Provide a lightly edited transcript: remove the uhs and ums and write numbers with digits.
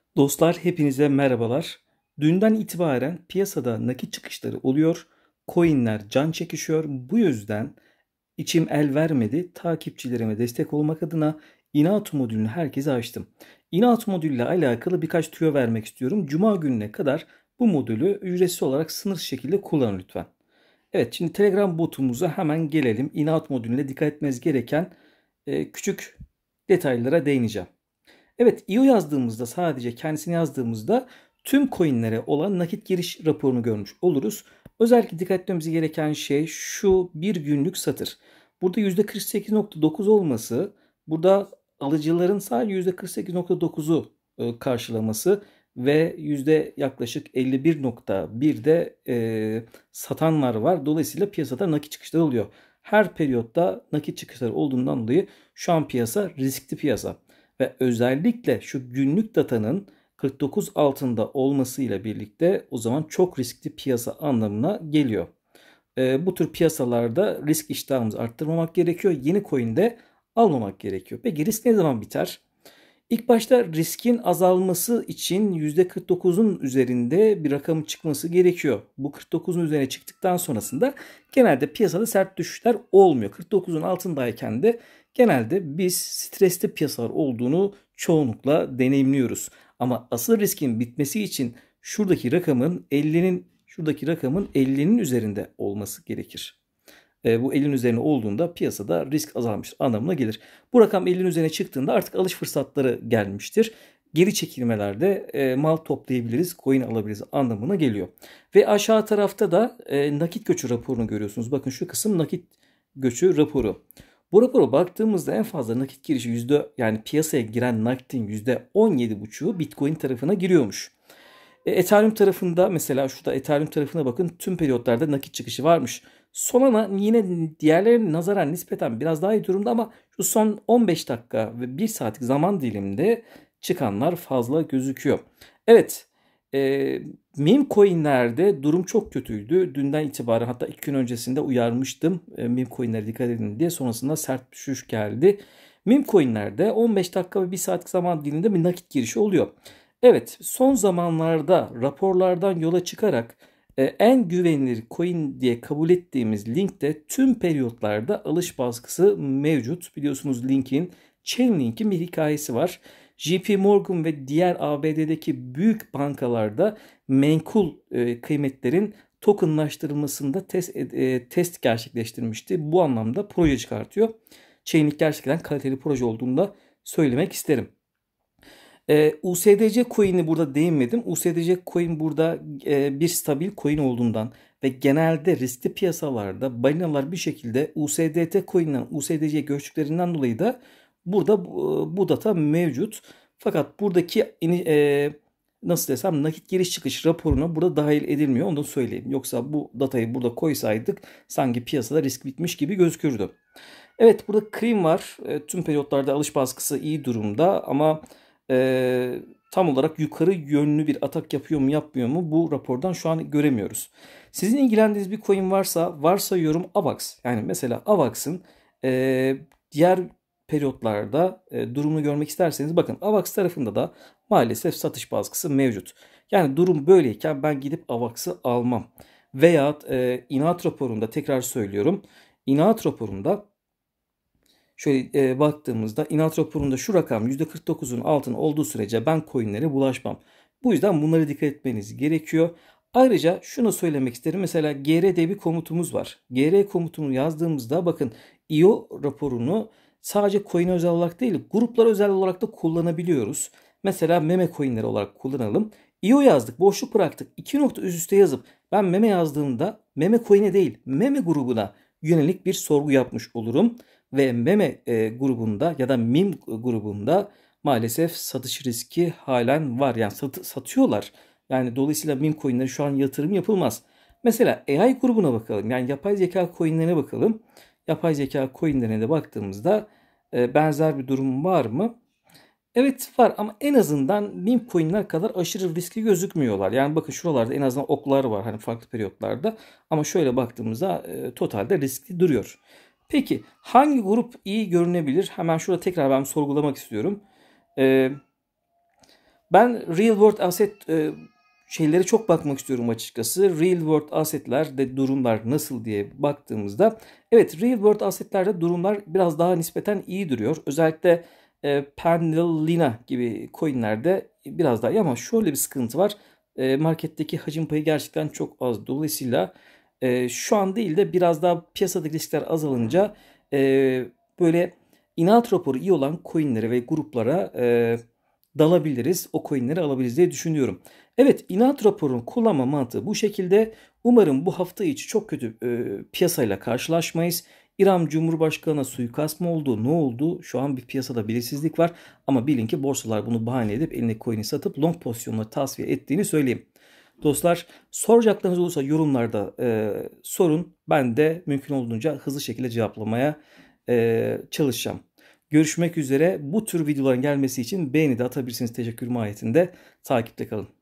Dostlar hepinize merhabalar. Dünden itibaren piyasada nakit çıkışları oluyor. Coin'ler can çekişiyor. Bu yüzden içim el vermedi. Takipçilerime destek olmak adına Inato modülünü herkese açtım. Inato modülle alakalı birkaç tüyo vermek istiyorum. Cuma gününe kadar bu modülü ücretsiz olarak sınırsız şekilde kullanın lütfen. Evet, şimdi Telegram botumuza hemen gelelim. Inato modülüne dikkat etmeniz gereken küçük detaylara değineceğim. Evet, IO yazdığımızda, sadece kendisini yazdığımızda tüm coinlere olan nakit giriş raporunu görmüş oluruz. Özellikle dikkat etmemiz gereken şey şu bir günlük satır. Burada %48.9 olması, burada alıcıların sadece %48.9'u karşılaması ve yaklaşık 51.1'de satanlar var. Dolayısıyla piyasada nakit çıkışları oluyor. Her periyotta nakit çıkışları olduğundan dolayı şu an piyasa riskli piyasa. Ve özellikle şu günlük datanın 49 altında olmasıyla birlikte o zaman çok riskli piyasa anlamına geliyor. Bu tür piyasalarda risk iştahımızı arttırmamak gerekiyor. Yeni coin'de almamak gerekiyor. Peki risk ne zaman biter? İlk başta riskin azalması için %49'un üzerinde bir rakamın çıkması gerekiyor. Bu 49'un üzerine çıktıktan sonrasında genelde piyasada sert düşüşler olmuyor. 49'un altındayken de genelde biz stresli piyasalar olduğunu çoğunlukla deneyimliyoruz. Ama asıl riskin bitmesi için şuradaki rakamın 50'nin üzerinde olması gerekir. Bu 50'nin üzerine olduğunda piyasada risk azalmış anlamına gelir. Bu rakam 50'nin üzerine çıktığında artık alış fırsatları gelmiştir. Geri çekilmelerde mal toplayabiliriz, coin alabiliriz anlamına geliyor. Ve aşağı tarafta da nakit göçü raporunu görüyorsunuz. Bakın şu kısım nakit göçü raporu. Bu rapora baktığımızda en fazla nakit girişi yani piyasaya giren nakitin %17,5'u Bitcoin tarafına giriyormuş. Ethereum tarafında mesela şurada Ethereum tarafına bakın, tüm periyotlarda nakit çıkışı varmış. Solana yine diğerlerine nazaran nispeten biraz daha iyi durumda ama şu son 15 dakika ve 1 saatlik zaman diliminde çıkanlar fazla gözüküyor. Evet, meme coinlerde durum çok kötüydü. Dünden itibaren, hatta 2 gün öncesinde uyarmıştım. Meme coinlere dikkat edin diye, sonrasında sert düşüş geldi. Meme coinlerde 15 dakika ve 1 saatlik zaman diliminde bir nakit girişi oluyor. Evet, son zamanlarda raporlardan yola çıkarak en güvenilir coin diye kabul ettiğimiz linkte tüm periyotlarda alış baskısı mevcut. Biliyorsunuz Chainlink'in bir hikayesi var. JP Morgan ve diğer ABD'deki büyük bankalarda menkul kıymetlerin tokenlaştırılmasında test gerçekleştirmişti. Bu anlamda proje çıkartıyor. Chainlink gerçekten kaliteli proje olduğunu da söylemek isterim. USDC coin'i burada değinmedim. USDC coin burada bir stabil coin olduğundan ve genelde riskli piyasalarda balinalar bir şekilde USDT coin'den USDC'ye göçtüklerinden dolayı da burada bu data mevcut. Fakat buradaki nasıl desem nakit giriş çıkış raporuna burada dahil edilmiyor. Onu da söyleyeyim. Yoksa bu datayı burada koysaydık sanki piyasada risk bitmiş gibi gözükürdü. Evet, burada Cream var. Tüm periyotlarda alış baskısı iyi durumda ama tam olarak yukarı yönlü bir atak yapıyor mu yapmıyor mu bu rapordan şu an göremiyoruz. Sizin ilgilendiğiniz bir coin varsa, varsayıyorum AVAX. Yani mesela AVAX'ın diğer periyotlarda durumunu görmek isterseniz bakın AVAX tarafında da maalesef satış baskısı mevcut. Yani durum böyleyken ben gidip AVAX'ı almam. Veya inat raporunda, tekrar söylüyorum, inat raporunda şöyle baktığımızda inat raporunda şu rakam %49'un altında olduğu sürece ben coinlere bulaşmam. Bu yüzden bunlara dikkat etmeniz gerekiyor. Ayrıca şunu söylemek isterim. Mesela gr diye bir komutumuz var. Gr komutunu yazdığımızda bakın IO raporunu sadece coin özel olarak değil, gruplar özel olarak da kullanabiliyoruz. Mesela meme coinleri olarak kullanalım. IO yazdık, boşluk bıraktık. 2 nokta üst üste yazıp ben meme yazdığımda meme coin'e değil, meme grubuna yönelik bir sorgu yapmış olurum. Ve meme grubunda ya da mim grubunda maalesef satış riski halen var. Yani satıyorlar. Yani dolayısıyla meme coin'lere şu an yatırım yapılmaz. Mesela AI grubuna bakalım. Yani yapay zeka coin'lerine bakalım. Yapay zeka coin'lerine de baktığımızda benzer bir durum var mı? Evet var ama en azından meme coin'ler kadar aşırı riskli gözükmüyorlar. Yani bakın şuralarda en azından oklar var hani farklı periyotlarda. Ama şöyle baktığımızda totalde riskli duruyor. Peki hangi grup iyi görünebilir? Hemen şurada tekrar ben sorgulamak istiyorum. Ee, Ben real world asset şeyleri çok bakmak istiyorum açıkçası. Real world assetlerde durumlar nasıl diye baktığımızda, evet, real world assetlerde durumlar biraz daha nispeten iyi duruyor. Özellikle Pendle, Lina gibi coinlerde biraz daha iyi, ama şöyle bir sıkıntı var. Marketteki hacim payı gerçekten çok az. Dolayısıyla şu an değil de biraz daha piyasadaki riskler azalınca böyle inat raporu iyi olan coinlere ve gruplara dalabiliriz. O coinleri alabiliriz diye düşünüyorum. Evet, inat raporunun kullanma mantığı bu şekilde. Umarım bu hafta içi çok kötü piyasayla karşılaşmayız. İran Cumhurbaşkanı'na suikast mı oldu, ne oldu? Şu an bir piyasada belirsizlik var. Ama bilin ki borsalar bunu bahane edip elindeki coin'i satıp long pozisyonları tasfiye ettiğini söyleyeyim. Dostlar, soracaklarınız olursa yorumlarda sorun. Ben de mümkün olduğunca hızlı şekilde cevaplamaya çalışacağım. Görüşmek üzere. Bu tür videoların gelmesi için beğeni de atabilirsiniz. Teşekkür mahiyetinde takipte kalın.